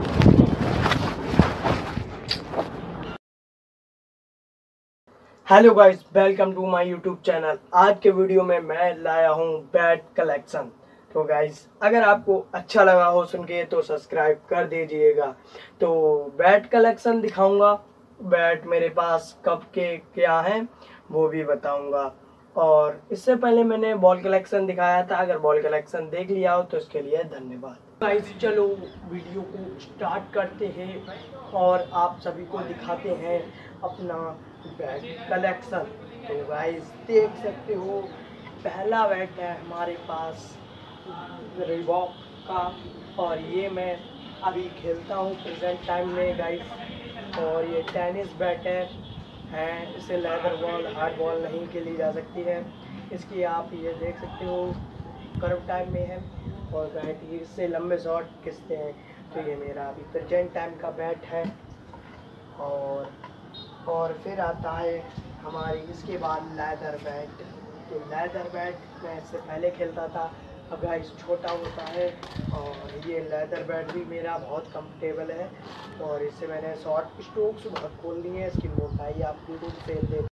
Hello guys, welcome to my YouTube channel. आज के video में मैं लाया हूँ बैट कलेक्शन। तो गाइस, अगर आपको अच्छा लगा हो सुन के तो सब्सक्राइब कर दीजिएगा। तो बैट कलेक्शन दिखाऊंगा, बैट मेरे पास कब के क्या हैं वो भी बताऊंगा। और इससे पहले मैंने बॉल कलेक्शन दिखाया था, अगर बॉल कलेक्शन देख लिया हो तो इसके लिए धन्यवाद। गाइस चलो वीडियो को स्टार्ट करते हैं और आप सभी को दिखाते हैं अपना बैट कलेक्शन। तो गाइस देख सकते हो, पहला बैट है हमारे पास रिबॉक का, और ये मैं अभी खेलता हूँ प्रेजेंट टाइम में गाइस। और ये टेनिस बैट है, इसे लेदर बॉल हार्ड बॉल नहीं खेली जा सकती है। इसकी आप ये देख सकते हो कर्व टाइप में है, और बैट इससे लंबे शॉट खींचते हैं। तो ये मेरा अभी प्रेजेंट टाइम का बैट है। और फिर आता है हमारी इसके बाद लेदर बैट। तो लेदर बैट मैं इससे पहले खेलता था, अब गाइस छोटा होता है। और ये लेदर बैट भी मेरा बहुत कंफर्टेबल है, और इससे मैंने शॉर्ट स्ट्रोक्स बहुत खोल लिए हैं। इसकी मोटाई आप दूर से देख